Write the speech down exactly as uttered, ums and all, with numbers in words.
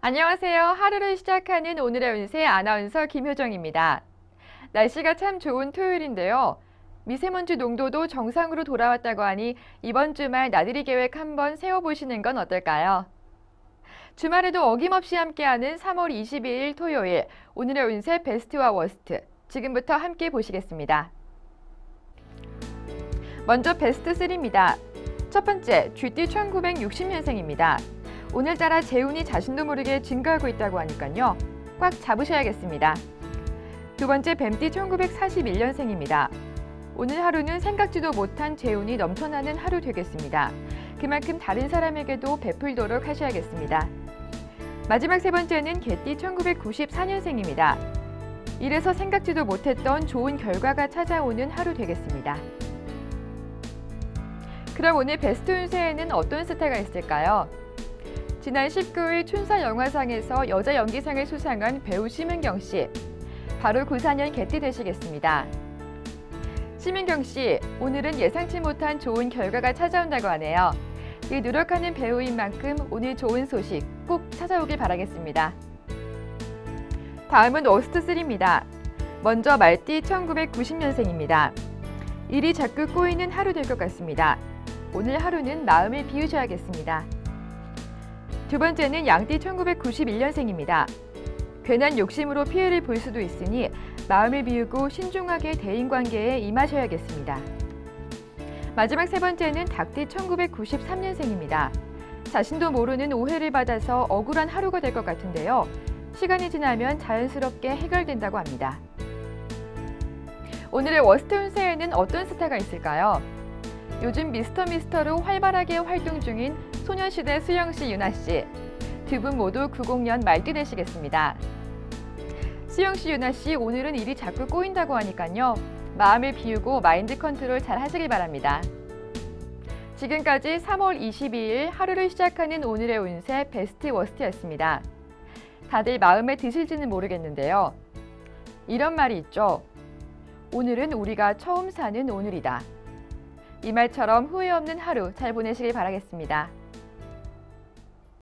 안녕하세요. 하루를 시작하는 오늘의 운세 아나운서 김효정입니다. 날씨가 참 좋은 토요일인데요. 미세먼지 농도도 정상으로 돌아왔다고 하니 이번 주말 나들이 계획 한번 세워보시는 건 어떨까요? 주말에도 어김없이 함께하는 삼월 이십이일 토요일, 오늘의 운세 베스트와 워스트, 지금부터 함께 보시겠습니다. 먼저 베스트 삼입니다. 첫 번째, 쥐띠 천구백육십 년생입니다. 오늘따라 재운이 자신도 모르게 증가하고 있다고 하니까요. 꽉 잡으셔야겠습니다. 두 번째, 뱀띠 천구백사십일 년생입니다. 오늘 하루는 생각지도 못한 재운이 넘쳐나는 하루 되겠습니다. 그만큼 다른 사람에게도 베풀도록 하셔야겠습니다. 마지막 세 번째는 개띠 천구백구십사 년생입니다. 이래서 생각지도 못했던 좋은 결과가 찾아오는 하루 되겠습니다. 그럼 오늘 베스트 운세에는 어떤 스타가 있을까요? 지난 십구일 춘서 영화상에서 여자 연기상을 수상한 배우 심은경 씨. 바로 구십사 년 개띠 되시겠습니다. 심은경 씨, 오늘은 예상치 못한 좋은 결과가 찾아온다고 하네요. 그 노력하는 배우인 만큼 오늘 좋은 소식 꼭 찾아오길 바라겠습니다. 다음은 워스트 삼입니다. 먼저 말띠 천구백구십 년생입니다. 일이 자꾸 꼬이는 하루 될 것 같습니다. 오늘 하루는 마음을 비우셔야겠습니다. 두 번째는 양띠 천구백구십일 년생입니다. 괜한 욕심으로 피해를 볼 수도 있으니 마음을 비우고 신중하게 대인관계에 임하셔야겠습니다. 마지막 세 번째는 닭띠 천구백구십삼 년생입니다. 자신도 모르는 오해를 받아서 억울한 하루가 될 것 같은데요. 시간이 지나면 자연스럽게 해결된다고 합니다. 오늘의 워스트 운세에는 어떤 스타가 있을까요? 요즘 미스터 미스터로 활발하게 활동 중인 소녀시대 수영씨, 유나씨. 두 분 모두 구십 년 말띠 되시겠습니다. 수영씨, 유나씨, 오늘은 일이 자꾸 꼬인다고 하니까요. 마음을 비우고 마인드 컨트롤 잘 하시길 바랍니다. 지금까지 삼월 이십이일 하루를 시작하는 오늘의 운세 베스트 워스트였습니다. 다들 마음에 드실지는 모르겠는데요. 이런 말이 있죠. 오늘은 우리가 처음 사는 오늘이다. 이 말처럼 후회 없는 하루 잘 보내시길 바라겠습니다.